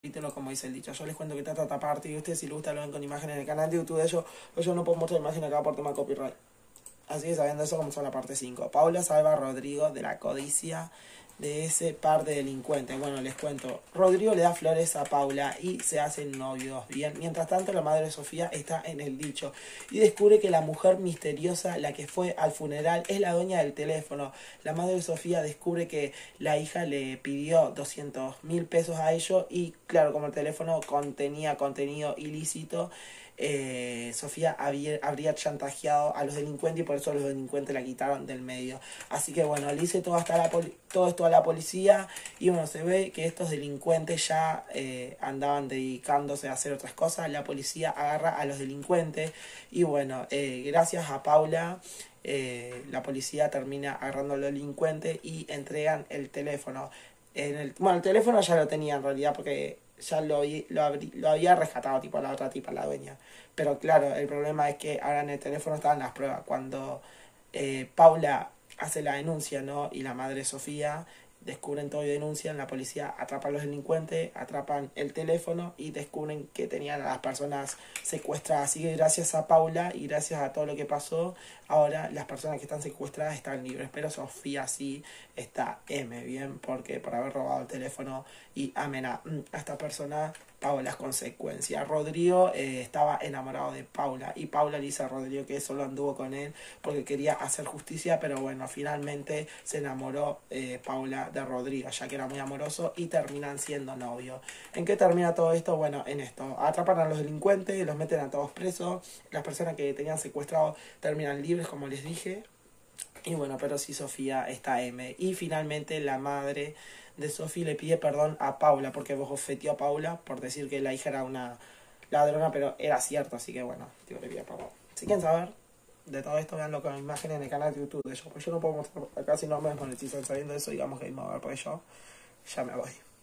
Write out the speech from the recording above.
capítulo, como dice el dicho. Yo les cuento que trata otra parte y ustedes si les gusta lo ven con imágenes en el canal de YouTube de ellos, yo no puedo mostrar imágenes acá por tema de copyright. Así que sabiendo eso, comenzó la parte 5. Paula salva a Rodrigo de la codicia de ese par de delincuentes. Bueno, les cuento. Rodrigo le da flores a Paula y se hacen novios. Bien, mientras tanto la madre de Sofía está en el dicho y descubre que la mujer misteriosa, la que fue al funeral, es la dueña del teléfono. La madre de Sofía descubre que la hija le pidió 200.000 pesos a ellos y claro, como el teléfono contenía contenido ilícito, Sofía habría chantajeado a los delincuentes y por eso los delincuentes la quitaron del medio. Así que bueno, le hice todo esto a la policía y bueno, se ve que estos delincuentes ya andaban dedicándose a hacer otras cosas. La policía agarra a los delincuentes y bueno, gracias a Paula la policía termina agarrando a los delincuentes y entregan el teléfono. Bueno, el teléfono ya lo tenía en realidad porque ya lo había rescatado tipo la otra tipa, la dueña. Pero claro, el problema es que ahora en el teléfono estaban las pruebas. Cuando Paula hace la denuncia, ¿no? Y la madre Sofía descubren todo y denuncian, la policía atrapa a los delincuentes, atrapan el teléfono y descubren que tenían a las personas secuestradas. Así que gracias a Paula y gracias a todo lo que pasó, ahora las personas que están secuestradas están libres. Pero Sofía sí está bien, porque por haber robado el teléfono y amen a esta persona pago las consecuencias. Rodrigo estaba enamorado de Paula y Paula le dice a Rodrigo que solo anduvo con él porque quería hacer justicia, pero bueno, finalmente se enamoró Paula de Rodrigo, ya que era muy amoroso y terminan siendo novios. ¿En qué termina todo esto? Bueno, en esto. Atrapan a los delincuentes, los meten a todos presos, las personas que tenían secuestrados terminan libres, como les dije. Y bueno, pero sí Sofía está Y finalmente la madre de Sofía le pide perdón a Paula porque bofeteó a Paula por decir que la hija era una ladrona, pero era cierto, así que bueno, tío, le pide perdón. Si quieren saber de todo esto, veanlo con imágenes en el canal de YouTube de ellos, pues yo no puedo mostrar acá si no me desmonetizan sabiendo eso, digamos que me voy a ver, porque yo ya me voy.